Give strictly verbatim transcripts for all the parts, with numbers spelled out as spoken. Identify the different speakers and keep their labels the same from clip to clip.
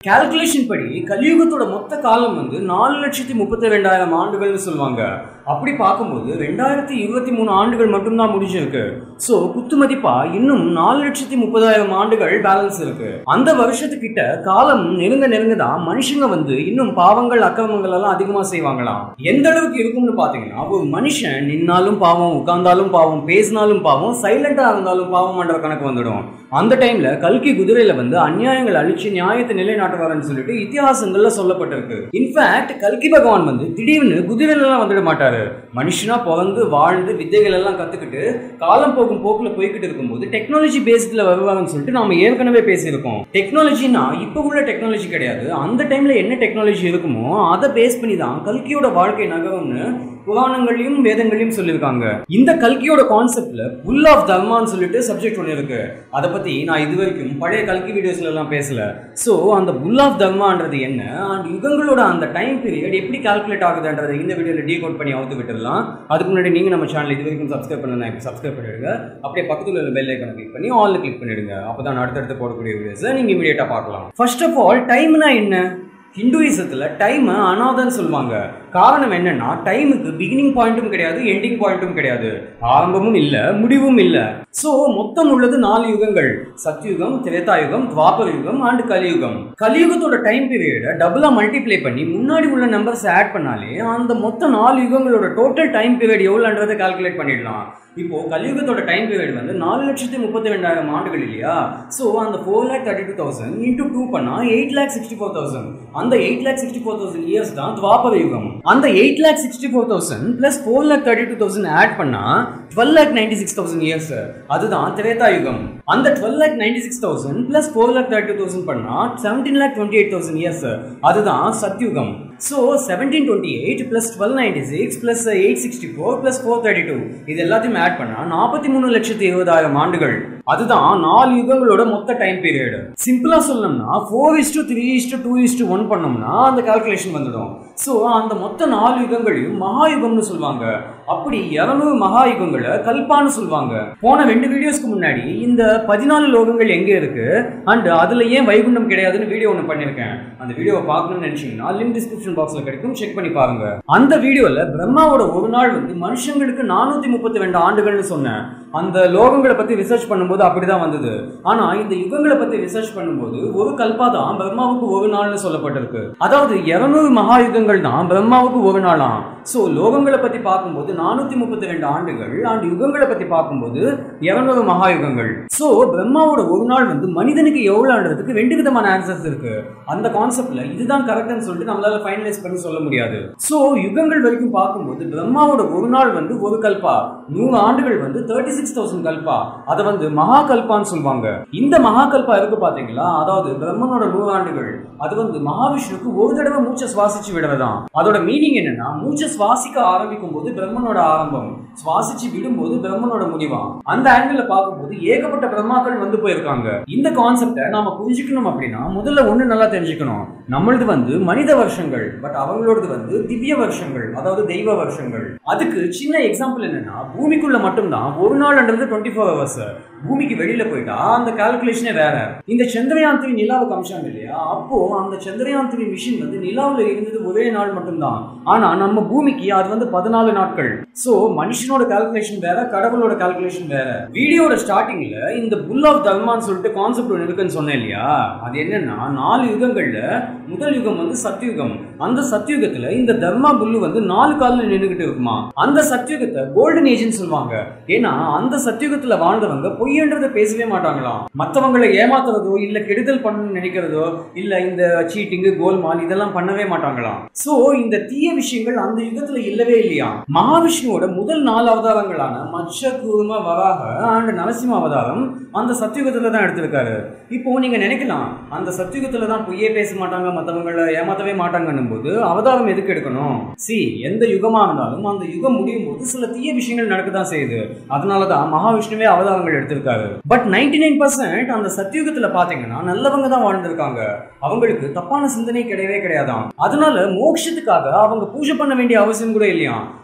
Speaker 1: Calculation படி கலியுகத்தோட மொத்த காலம் வந்து நாலு லட்சத்தி முப்பத்தி ரெண்டாயிரம் ஆண்டுகள்னு சொல்லுவாங்க. அப்படி பார்க்கும்போது ரெண்டாயிரத்தி இருபத்தி மூணு ஆண்டுகள் மட்டும்தான் முடிஞ்சிருக்கு. ஸோ குத்து மதிப்பா இன்னும் நாலு லட்சத்தி முப்பதாயிரம் ஆண்டுகள் பேலன்ஸ் இருக்கு. அந்த வருஷத்துக்கிட்ட காலம் நெருங்க நெருங்க தான் மனுஷங்க வந்து இன்னும் பாவங்கள் அக்கிரமங்கள் எல்லாம் அதிகமா செய்வாங்களாம். எந்த அளவுக்கு இருக்கும்னு பாத்தீங்கன்னா, ஒரு மனுஷன் நின்னாலும் பாவம், உட்கார்ந்தாலும் பாவம், பேசினாலும் பாவம், சைலண்டா இருந்தாலும் பாவம் என்ற கணக்கு வந்துடும். அந்த டைம்ல கல்கி குதிரையில வந்து அநியாயங்கள் அழிச்சு நியாயத்தை நிலைநாட்டுவாருன்னு சொல்லிட்டு இத்திஹாசங்கள்ல சொல்லப்பட்டிருக்கு. இன்ஃபேக்ட் கல்கி பகவான் வந்து திடீர்னு குதிரையில எல்லாம் வந்துட மாட்டாரு. மனுஷனா பிறந்து வாழ்ந்து வித்தைகள் எல்லாம் கத்துக்கிட்டு காலம் போகும் போக்குல போய்கிட்டு இருக்கும்போது டெக்னாலஜி பேஸ்ட்ல வருவாங்கன்னு சொல்லிட்டு நாம ஏற்கனவே பேசியிருக்கோம். டெக்னாலஜினா இப்ப உள்ள டெக்னாலஜி கிடையாது. அந்த டைம்ல என்ன டெக்னாலஜி இருக்குமோ அதை பேஸ் பண்ணி தான் கல்கியோட வாழ்க்கை நகரும்னு புராணங்களையும் வேதங்களையும் சொல்லியிருக்காங்க. இந்த கல்கியோட கான்செப்ட்ல புல் ஆஃப் தர்மான்னு சொல்லிட்டு சப்ஜெக்ட் ஒன்று இருக்கு. அதை பத்தி நான் இது வரைக்கும் பழைய கல்கி வீடியோஸ்ல எல்லாம் பேசல. ஸோ அந்த புல் ஆஃப் தர்மான்றது என்ன, அண்ட் யுகங்களோட அந்த டைம் பீரியட் எப்படி கால்குலேட் ஆகுதுன்றதை இந்த வீடியோல டீகோட் பண்ணி அவுத்து விட்டுடலாம். அதுக்கு முன்னாடி நீங்க நம்ம சேனல் இது வரைக்கும் சப்ஸ்கிரைப் பண்ணலாம், இப்போ சப்ஸ்கிரைப் பண்ணிடுங்க. அப்படியே பக்கத்துல உள்ள பெல் ஐக்கானை கிளிக் பண்ணி ஆல்ல கிளிக் பண்ணிடுங்க. அப்பதான் அடுத்தடுத்து போடக்கூடிய வீடியோஸை நீங்க இமீடியட்டா பார்க்கலாம். ஃபர்ஸ்ட் ஆஃப் ஆல், டைம்னா என்ன? ஹிந்துயிசத்துல டைம் அனாதன்னு சொல்லுவாங்க. காரணம் என்னன்னா, டைமுக்கு பிகினிங் பாயிண்ட்டும் கிடையாது, எண்டிங் பாயிண்ட்டும் கிடையாது, ஆரம்பமும் இல்ல, முடிவும் இல்ல. சோ மொத்தம் உள்ளது நாலு யுகங்கள்: சத்யுகம், திரேதாயுகம், துவாபர யுகம் அண்ட் கலியுகம். கலியுகத்தோட டைம் பீரியட டபுளா மல்டிப்ளை பண்ணி முன்னாடி உள்ள நம்பர்ஸ் ஆட் பண்ணாலே அந்த மொத்த நாலு யுகங்களோட டோட்டல் டைம் பீரியட் எவ்வளவுன்றதை கால்குலேட் பண்ணிடலாம். இப்போ கலியுகத்தோட டைம் பீரியட் வந்து நாலு லட்சத்தி முப்பத்தி ரெண்டாயிரம் ஆண்டுகள் இல்லையா? சோ அந்த four lakh thirty two thousand into two பண்ணா eight lakh sixty four thousand அந்த eight lakh sixty four thousand years தான் துவாபர யுகம். அந்த eight lakh sixty four thousand plus four lakh thirty two thousand add பண்ணா twelve lakh ninety six thousand years, அதுதான் திரேதா யுகம். அந்த twelve lakh ninety six thousand plus four lakh thirty two thousand பண்ணா seventeen lakh twenty eight thousand years, அதுதான் சத்யுகம். So seventeen twenty eight plus twelve ninety six plus eight sixty four plus four thirty two இது எல்லாத்தையும் add பண்ணா நாற்பத்தி மூணு லட்சத்தி இருபதாயிரம் ஆண்டுகள். அதுதான் நாலு யுகங்களோட மொத்த டைம் பீரியட். சிம்பிளா சொல்லணும்னா four is to three is to two is to one பண்ணோம்னா அந்த கால்குலேஷன் வந்துடும். ஸோ அந்த மொத்த நாலு யுகங்களையும் மகாயுகம்னு சொல்லுவாங்க. அப்படி இருநூறு மகாயுகங்களை கல்பான்னு சொல்லுவாங்க. போன ரெண்டு வீடியோஸ்க்கு முன்னாடி இந்த பதினாலு லோகங்கள் எங்க இருக்கு அண்ட் அதுல ஏன் வைகுண்டம் கிடையாதுன்னு வீடியோ ஒன்று பண்ணிருக்கேன். அந்த வீடியோவை பார்க்கணும்னு நினைச்சீங்கன்னா லிங்க் டிஸ்கிரிப்ஷன் பாக்ஸ்ல கிடைக்கும், செக் பண்ணி பாருங்க. அந்த வீடியோல பிரம்மாவோட ஒரு நாள் வந்து மனுஷங்களுக்கு நானூத்தி முப்பத்தி ரெண்டு ஆண்டுகள்னு சொன்னேன். அந்த லோகங்களை பத்தி ரிசர்ச் பண்ணும்போது அப்படிதான் வந்தது. ஆனா இந்த யுகங்களை பத்தி ரிசர்ச் பண்ணும்போது ஒரு கல்பா தான் பிரம்மாவுக்கு ஒரு நாள்னு சொல்லப்பட்டிருக்கு. அதாவது இருநூறு மகாயுகங்கள் தான் பிரம்மாவுக்கு ஒரு நாளாம். சோ லோகங்களை பத்தி பார்க்கும்போது நானூத்தி முப்பத்தி ரெண்டு ஆண்டுகள் அண்ட் யுகங்களை பத்தி பார்க்கும்போது இருநூறு மகாயுகங்கள். சோ பிரம்மாவோட ஒரு நாள் வந்து மனிதனுக்கு எவ்வளவுன்றதுக்கு ரெண்டு விதமான ஆன்சர்ஸ் இருக்கு. அந்த கான்செப்ட்ல இதுதான் கரெக்ட்னு சொல்லிட்டு நம்மளால ஃபைனலைஸ் பண்ணி சொல்ல முடியாது. சோ யுகங்கள் வரைக்கும் பார்க்கும்போது பிரம்மாவோட ஒரு நாள் வந்து ஒரு கல்பா, நூறு ஆண்டுகள் வந்து தேர்ட்டி சிக்ஸ் தௌசண்ட் கல்பா, அதை வந்து மகா கல்பான்னு சொல்லுவாங்க. இந்த மகா கல்பா இருக்கு பாத்தீங்களா, அதாவது பிரம்மனோட நூறு ஆண்டுகள் அது வந்து மகாவிஷ்ணுக்கு ஒரு தடவை மூச்சை சுவாசிச்சு விடுறதான். அதோட மீனிங் என்னன்னா, மூச்சை சுவாசிக்க ஆரம்பிக்கும் போது பிரம்மனோட ஆரம்பம், சுவாசிச்சு விடும்போது பிரம்மனோட முடிவாம். அந்த ஆங்கிள் பார்க்கும்போது ஏகப்பட்ட பிரம்மாக்கள் வந்து போயிருக்காங்க. இந்த கான்செப்டை நாம புரிஞ்சுக்கணும் அப்படின்னா முதல்ல ஒண்ணு நல்லா தெரிஞ்சுக்கணும். நம்மளது வந்து மனித வருஷங்கள், பட் அவங்களோடது வந்து திவ்ய வருஷங்கள், அதாவது தெய்வ வருஷங்கள். அதுக்கு சின்ன எக்ஸாம்பிள் என்னன்னா, பூமிக்குள்ள மட்டும்தான் ஒரு நாள்ன்றது டுவெண்ட்டி ஃபோர் ஹவர்ஸ். பூமிக்கு வெளியில போயிட்டா அந்த கால்குலேஷனே வேற. இந்த சந்திரயான் த்ரீ நிலாவை காமிச்சாங்க இல்லையா, அப்போ அந்த சந்திரயான் த்ரீ மிஷின் வந்து நிலாவுல இருந்தது ஒரே நாள் மட்டும்தான். ஆனா நம்ம பூமிக்கு அது வந்து பதினாலு நாட்கள். சோ மனுஷனோட கால்குலேஷன் வேற, கடவுளோட கால்குலேஷன் வேற. வீடியோட ஸ்டார்டிங்ல இந்த புல் ஆஃப் தர்மான்னு சொல்லிட்டு கான்செப்ட் ஒன்று இருக்குன்னு சொன்னேன் இல்லையா, அது என்னன்னா நாலு யுகங்கள்ல முதல் யுகம் வந்து சத்யுகம். அந்த சத்யுகத்துல இந்த தர்மா புல்லு வந்து நாலு காலில் நின்றுகிட்டு இருக்குமா. அந்த சத்யுகத்தை கோல்டன் ஏஜ்னு சொல்லுவாங்க. ஏன்னா அந்த சத்யுகத்துல வாழ்ந்தவங்க பொய்யன்றதை பேசவே மாட்டாங்களாம். மற்றவங்களை ஏமாத்துறதோ இல்ல கெடுதல் பண்ணணும்னு நினைக்கிறதோ இல்ல இந்த சீட்டிங்கு கோல்மால் இதெல்லாம் பண்ணவே மாட்டாங்களாம். சோ இந்த தீய விஷயங்கள் அந்த யுகத்துல இல்லவே இல்லையா. மகாவிஷ்ணுவோட முதல் நாலு அவதாரங்களான மச்ச, கூர்ம, வராக அண்ட் நரசிம்ம அவதாரம் அந்த சத்யுகத்துல தான் எடுத்திருக்காரு. இப்போ நீங்க நினைக்கலாம், அந்த சத்யுகத்துல தான் பொய்யே பேச மாட்டாங்க, மற்றவங்களை ஏமாத்தவே மாட்டாங்கன்னும் போது அவதாரம் எதுக்கு எடுக்கணும்? சி, எந்த யுகமா இருந்தாலும் அந்த யுகம் முடியும் போது சில தீய விஷயங்கள் நடக்கதான் செய்யுது. அதனாலதான் மகாவிஷ்ணுவே அவதாரங்கள் எடுத்திருக்காரு. பட் நைன்டி நைன் பர்சன்ட் அந்த சத்யுகத்துல பாத்தீங்கன்னா நல்லவங்க தான் வாழ்ந்திருக்காங்க. அவங்களுக்கு தப்பான சிந்தனை கிடையவே கிடையாதான். அதனால மோட்சத்துக்காக அவங்க பூஜை பண்ண வேண்டிய அவசியம் கூட இல்லையா.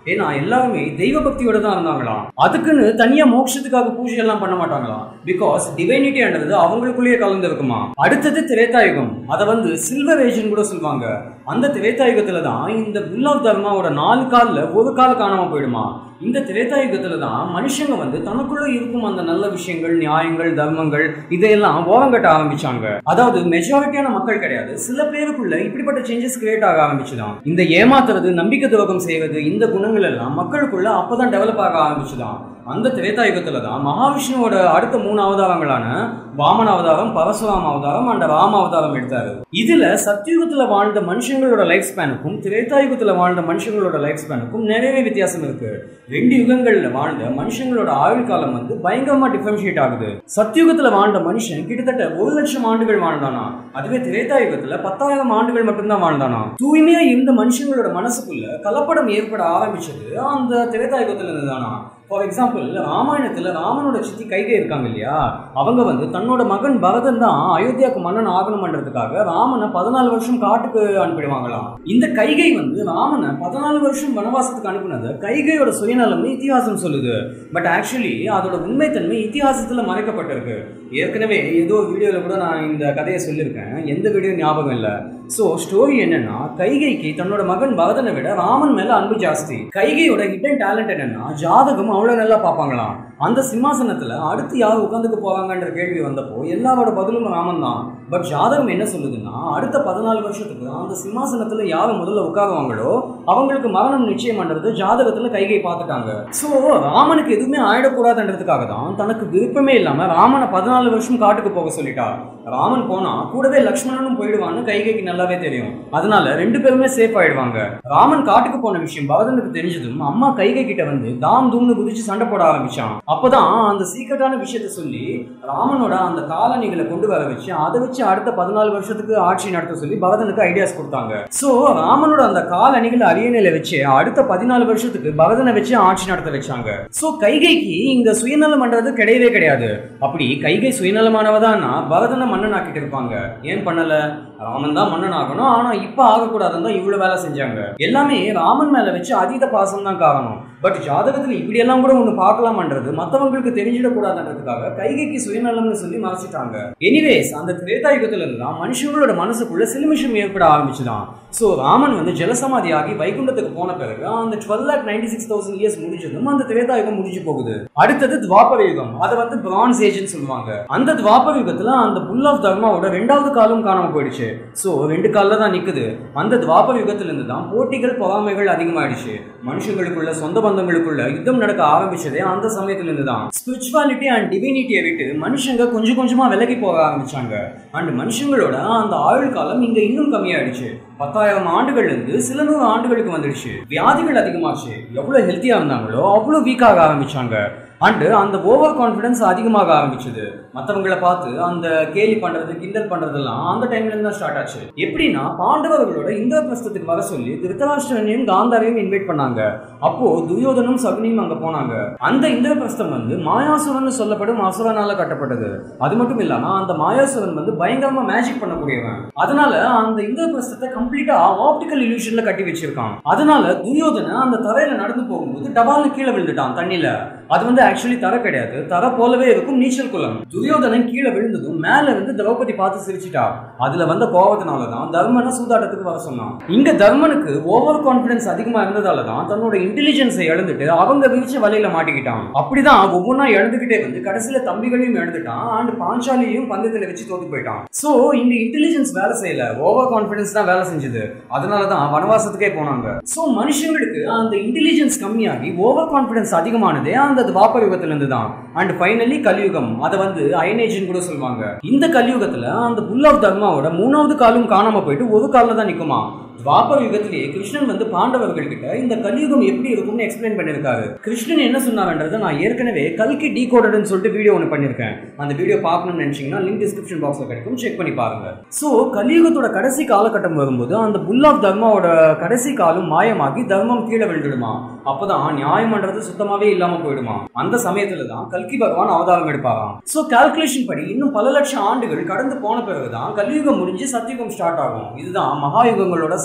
Speaker 1: ஏன்னா எல்லாருமே தெய்வ பக்தியோட தான் இருந்தாங்களாம். அதுக்குன்னு தனியா மோட்சத்துக்காக பூஜை எல்லாம் பண்ண மாட்டாங்களாம். பிகாஸ் டிவைனிட்டின்றது அவங்களுக்குள்ளேயே கலந்து இருக்குமா. அடுத்தது திரேதாயுகம், அதை வந்து சில்வர் ஏஜ்னு கூட சொல்லுவாங்க. அந்த திரேதாயுகத்துல தான் இந்த புல் ஆஃப் தர்மாவோட நாலு கால்ல ஒரு கால் காணாம போயிடுமா. இந்த திரேதாயுகத்துல தான் மனுஷங்க வந்து தனக்குள்ள இருக்கும் அந்த நல்ல விஷயங்கள், நியாயங்கள், தர்மங்கள் இதையெல்லாம் ஓரங்கட்ட ஆரம்பிச்சாங்க. அதாவது மெஜாரிட்டியான மக்கள் கிடையாது, சில பேருக்குள்ள இப்படிப்பட்ட சேஞ்சஸ் கிரியேட் ஆக ஆரம்பிச்சுதான். இந்த ஏமாத்துறது, நம்பிக்கை துரோகம் செய்வது, இந்த குணங்கள் எல்லாம் மக்களுக்குள்ள அப்பதான் டெவலப் ஆக ஆரம்பிச்சுதான். அந்த திரேதாயுகத்துல தான் மகாவிஷ்ணுவோட அடுத்த மூணு அவதாரங்களான வாமன அவதாரம், பரசுராம அவதாரம் அண்ட் ராம அவதாரம் எடுத்தாரு. இதுல சத்தியுகத்துல வாழ்ந்த மனுஷங்களோட லைஃப் ஸ்பேனுக்கும் திரேதாயுகத்துல வாழ்ந்த மனுஷங்களோட லைஃப் ஸ்பேனுக்கும் நிறைய வித்தியாசம் இருக்கு. ரெண்டு யுகங்கள்ல வாழ்ந்த மனுஷங்களோட ஆயுள் காலம் வந்து பயங்கரமா டிஃபரன்ஷியேட் ஆகுது. சத்தியுகத்துல வாழ்ந்த மனுஷன் கிட்டத்தட்ட ஒரு லட்சம் ஆண்டுகள் வாழ்ந்தானா, அதுவே திரேதாயுகத்துல பத்தாயிரம் ஆண்டுகள் மட்டும்தான் வாழ்ந்தானா. தூய்மையா இருந்த மனுஷங்களோட மனசுக்குள்ள கலப்படம் ஏற்பட ஆரம்பிச்சது அந்த திரேதாயுகத்துல இருந்துதானா. ஃபார் எக்ஸாம்பிள், ராமாயணத்துல ராமனோட சித்தி கைகை இருக்காங்க இல்லையா, அவங்க வந்து தன்னோட மகன் பரதன் தான் அயோத்தியாவுக்கு மன்னன் ஆகணும் பண்றதுக்காக ராமனை பதினாலு வருஷம் காட்டுக்கு அனுப்பிடுவாங்களாம். இந்த கைகை வந்து ராமனை பதினாலு வருஷம் வனவாசத்துக்கு அனுப்பினது கைகையோட சுயநலம்னு இத்திஹாசம் சொல்லுது. பட் ஆக்சுவலி அதோட உண்மைத்தன்மை இத்திஹாசத்துல மறைக்கப்பட்டிருக்கு. ஏற்கனவே ஏதோ வீடியோல கூட நான் இந்த கதையை சொல்லியிருக்கேன், எந்த வீடியோ ஞாபகம் இல்லை. ஸோ ஸ்டோரி என்னன்னா, கைகைக்கு தன்னோட மகன் பரதனை விட ராமன் மேல அன்பு ஜாஸ்தி. கைகையோட ஹிடன் டேலண்ட் என்னன்னா, ஜாதகம் அவ்வளவு நல்லா பார்ப்பாங்களாம். அந்த சிம்மாசனத்துல அடுத்து யார் உட்காந்துக்கு போவாங்கன்ற கேள்வி வந்தப்போ எல்லாரோட பதிலும் ராமன் தான். பட் ஜாதகம் என்ன சொல்லுதுன்னா, அடுத்த பதினாலு வருஷத்துக்கு அந்த சிம்மாசனத்துல யாரு முதல்ல உட்காருவாங்களோ அவங்களுக்கு மரணம் நிச்சயம் பண்றது ஜாதகத்துல கைகை பார்த்துட்டாங்க. ஸோ ராமனுக்கு எதுவுமே ஆயிடக்கூடாதுன்றதுக்காக தான் தனக்கு விருப்பமே இல்லாம ராமனை பதினாலு வருஷம் காட்டுக்கு போக சொல்லிட்டா. ராமன் போனா கூடவே லக்ஷ்மணனும் போயிடுவான்னு கைகைக்கு நல்லாவே தெரியும். அதனால ரெண்டு பேருமே சேஃப் ஆயிடுவாங்க. ராமன் காட்டுக்கு போன விஷயம் பரதனுக்கு தெரிஞ்சதும் அம்மா கைகை கிட்ட வந்து தாம் தூம்னு குதிச்சு சண்டை போட ஆரம்பிச்சான். அப்பதான் அந்த சீக்கிரட்டான விஷயத்த சொல்லி ராமனோட அந்த காலணிகளை கொண்டு வர வச்சு அதை வச்சு அடுத்த பதினாலு வருஷத்துக்கு ஆட்சி நடத்த சொல்லி பரதனுக்கு ஐடியாஸ் கொடுத்தாங்க. சோ ராமனோட அந்த காலணிகளை அரியணையில வச்சு அடுத்த பதினாலு வருஷத்துக்கு பரதனை வச்சு ஆட்சி நடத்த வச்சாங்க. சோ கைகைக்கு இங்க சுயநலம் பண்றது கிடையவே கிடையாது. அப்படி கைகை சுயநலமானவதான்னா பரதனை மன்னன் ஆக்கிட்டு இருப்பாங்க. ஏன் பண்ணல? ராமன் தான் மன்னன் ஆகணும், ஆனா இப்ப ஆகக்கூடாதுன்னு தான் இவ்வளவு வேலை செஞ்சாங்க. எல்லாமே ராமன் மேல வச்சு அதீத பாசம் தான் காரணம். பட் ஜாதகத்துல இப்படி எல்லாம் கூட ஒண்ணு பார்க்கலாம்ன்றது மற்றவங்களுக்கு தெரிஞ்சிடக்கூடாதுன்றதுக்காக கைகைக்கு சுயநலம்னு சொல்லி மறைச்சிட்டாங்க. எனிவேஸ், அந்த திரேதாயுகத்துல இருந்தா மனுஷங்களோட மனசுக்குள்ள சிலுமிஷம் ஏற்பட ஆரம்பிச்சுதான். சோ ராமன் வந்து ஜலசமாதி ஆகி வைகுண்டத்துக்கு போன பிறகு அந்த twelve lakh ninety six thousand years முடிஞ்சதும் அந்த திரேதாயுகம் முடிஞ்சு போகுது. அடுத்தது துவாபர யுகம், அதை வந்து பிரான்ஸ் ஏஜ்னு சொல்லுவாங்க. அந்த துவாபர யுகத்துல அந்த புல் ஆஃப் தர்மாவோட ரெண்டாவது காலம் காணாம போயிடுச்சு. சோ ரெண்டு கால்ல தான் நிக்குது. அந்த துவாபர யுகத்துல இருந்து தான் போட்டிகள், பொறாமைகள் அதிகமாயிடுச்சு. மனுஷங்களுக்குள்ள, சொந்த பந்தங்களுக்குள்ள யுத்தம் நடக்க ஆரம்பிச்சதே அந்த சமயத்துல இருந்து தான். ஸ்பிரிச்சுவாலிட்டி அண்ட் டிவினிட்டியை விட்டு மனுஷங்க கொஞ்சம் கொஞ்சமா விலகி போக ஆரம்பிச்சாங்க. அண்ட் மனுஷங்களோட அந்த ஆயுள் காலம் இங்க இன்னும் கம்மியாயிடுச்சு. பத்தாயிரம் ஆண்டுகள்ல இருந்து சில நூறு ஆண்டுகளுக்கு வந்துடுச்சு. வியாதிகள் அதிகமாச்சு. எவ்வளவு ஹெல்த்தியா இருந்தாங்களோ அவ்வளவு வீக்காக ஆரம்பிச்சாங்க. அண்டு அந்த ஓவர் கான்ஃபிடன்ஸ் அதிகமாக ஆரம்பிச்சது. மற்றவங்களை பார்த்து அந்த கேலி பண்றது, கிண்டல் பண்றதெல்லாம் அந்த டைம்ல இருந்து தான் ஸ்டார்ட் ஆச்சு. எப்படின்னா, பாண்டவர்களோட இந்திரபிரஸ்தத்துக்கு வர சொல்லி திருதராஷ்டிரனையும் காந்தாரையும் இன்வைட் பண்ணாங்க. அப்போ துரியோதனும் சகுனியும் அங்க போனாங்க. அந்த இந்திரபிரஸ்தம் வந்து மாயாசுரன் சொல்லப்படும் அசுரனால கட்டப்பட்டது. அது மட்டும் இல்லாம அந்த மாயாசுரன் வந்து பயங்கரமா மேஜிக் பண்ணக்கூடியவன். அதனால அந்த இந்திரபிரஸ்தத்தை கம்ப்ளீட்டா ஆப்டிக்கல் இல்யூஷன்ல கட்டி வச்சிருக்கான். அதனால துரியோதன அந்த தரையில நடந்து போகும்போது டபால்னு கீழே விழுந்துட்டான் தண்ணியில. அது வந்து ஆக்சுவலி தர கிடையாது, தர போலவே இருக்கும் நீச்சல் குளம். துரியோதனன் கீழே விழுந்ததும் மேல இருந்து திரௌபதி பார்த்து சிரிச்சிட்டா. அதுல வந்த கோபத்தினாலதான் தர்மனை சூதாட்டத்துக்கு வர சொன்னான். இங்க தர்மனுக்கு ஓவர் கான்பிடன்ஸ் அதிகமா இருந்ததாலதான் தன்னோட இன்டெலிஜென்ஸை இழந்துட்டு அவங்க வீழ்ச்சி வலையில மாட்டிக்கிட்டான். அப்படிதான் ஒவ்வொன்னா இழந்துகிட்டே வந்து கடைசியில தம்பிகளையும் இழந்துட்டான். அண்ட் பாஞ்சாலியையும் பந்தயத்துல வச்சு தோத்து போயிட்டான். சோ இங்க இன்டெலிஜென்ஸ் வேலை செய்யல, ஓவர் கான்பிடன்ஸ் தான் வேலை செஞ்சது. அதனாலதான் வனவாசத்துக்கே போனாங்க. சோ மனுஷங்களுக்கு அந்த இன்டெலிஜென்ஸ் கம்மியாகி ஓவர் கான்பிடன்ஸ் அதிகமானதே அந்த துவாபர யுகத்துல இருந்து தான். அண்ட் ஃபைனலி கலியுகம், அதை வந்து அயனேஜ்னு கூட சொல்லுவாங்க. இந்த கலியுகத்துல அந்த புல் ஆஃப் தர்மாவோட மூணாவது காலும் காணாம போயிட்டு ஒரு காலில் தான் நிக்குமா. துவாபர யுகத்திலேயே கிருஷ்ணன் வந்து பாண்டவர்கள் கிட்ட இந்த கலியுகம் எப்படி இருக்கும்னு எக்ஸ்பிளைன் பண்ணிருக்காரு. கிருஷ்ணன் என்ன சொன்னார்ன்றதை நான் ஏற்கனவே கல்கி டீகோடட்னு சொல்லிட்டு வீடியோ ஒன்று பண்ணிருக்கேன். அந்த வீடியோ பார்க்கணும்னு நினைச்சீங்கன்னா லிங்க் டிஸ்கிரிப்ஷன் பாக்ஸ்ல கிடைக்கும், செக் பண்ணி பாருங்க. சோ கலியுகத்தோட கடைசி காலகட்டம் வரும்போது அந்த புல் ஆஃப் தர்மாவோட கடைசி காலம் மாயமாகி தர்மம் கீழே விழுந்துடுமா. அப்பதான் நியாயம்ன்றது சுத்தமாவே இல்லாம போயிடுமா. அந்த சமயத்துல தான் கல்கி பகவான் அவதாரம் எடுப்பாராம். சோ கால்குலேஷன் படி இன்னும் பல லட்சம் ஆண்டுகள் கடந்து போன பிறகுதான் கலியுகம் முடிஞ்சு சத்தியுகம் ஸ்டார்ட் ஆகும். இதுதான் மகாயுகங்களோட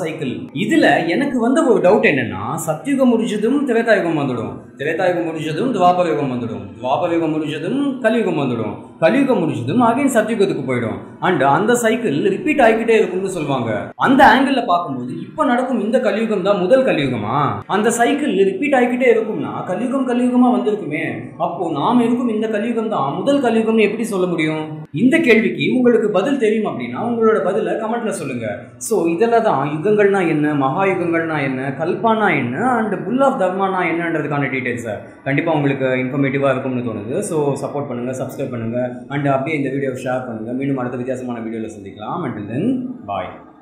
Speaker 1: சைக்கிள். இதுல எனக்கு வந்த ஒரு டவுட் என்னன்னா, சத்யுகம் முடிஞ்சதும் திரேதாயுகம் வந்துடும், திரேதாயுகம் முடிஞ்சதும் துவாபர யுகம் வந்துடும், துவாபர யுகம் முடிஞ்சதும் கலியுகம் வந்துடும், கலியுகம் முடிஞ்சதும் அகைன் சத்யுகத்துக்கு போயிடும். அண்ட் அந்த சைக்கிள் ரிப்பீட் ஆகிக்கிட்டே இருக்கும்னு சொல்லுவாங்க. அந்த ஆங்கிள் பார்க்கும்போது இப்ப நடக்கும் இந்த கலியுகம் தான் முதல் கலியுகமா? அந்த சைக்கிள் ரிப்பீட் ஆகிக்கிட்டே இருக்கும்னா கலியுகம் கலியுகமா வந்திருக்குமே, அப்போ நாம் இருக்கும் இந்த கலியுகம் தான் முதல் கலியுகம்னு எப்படி சொல்ல முடியும்? இந்த கேள்விக்கு உங்களுக்கு பதில் தெரியும் அப்படின்னா உங்களோட பதில கமெண்ட்ல சொல்லுங்க. ஸோ இதெல்லாம் தான் யுகங்கள்னா என்ன, மகா யுகங்கள்னா என்ன, கல்பானா என்ன, அண்ட் புல் ஆஃப் தர்மானா என்னன்றதுக்கான டீடைல்ஸ் கண்டிப்பா உங்களுக்கு இன்ஃபர்மேட்டிவா இருக்கும்னு தோணுது. ஸோ சப்போர்ட் பண்ணுங்க, சப்ஸ்கிரைப் பண்ணுங்க, அண்ட் அப்படியே இந்த வீடியோ ஷேர் பண்ணுங்க. மீண்டும் அடுத்த வித்தியாசமான வீடியோவில் சந்திக்கலாம். And then bye.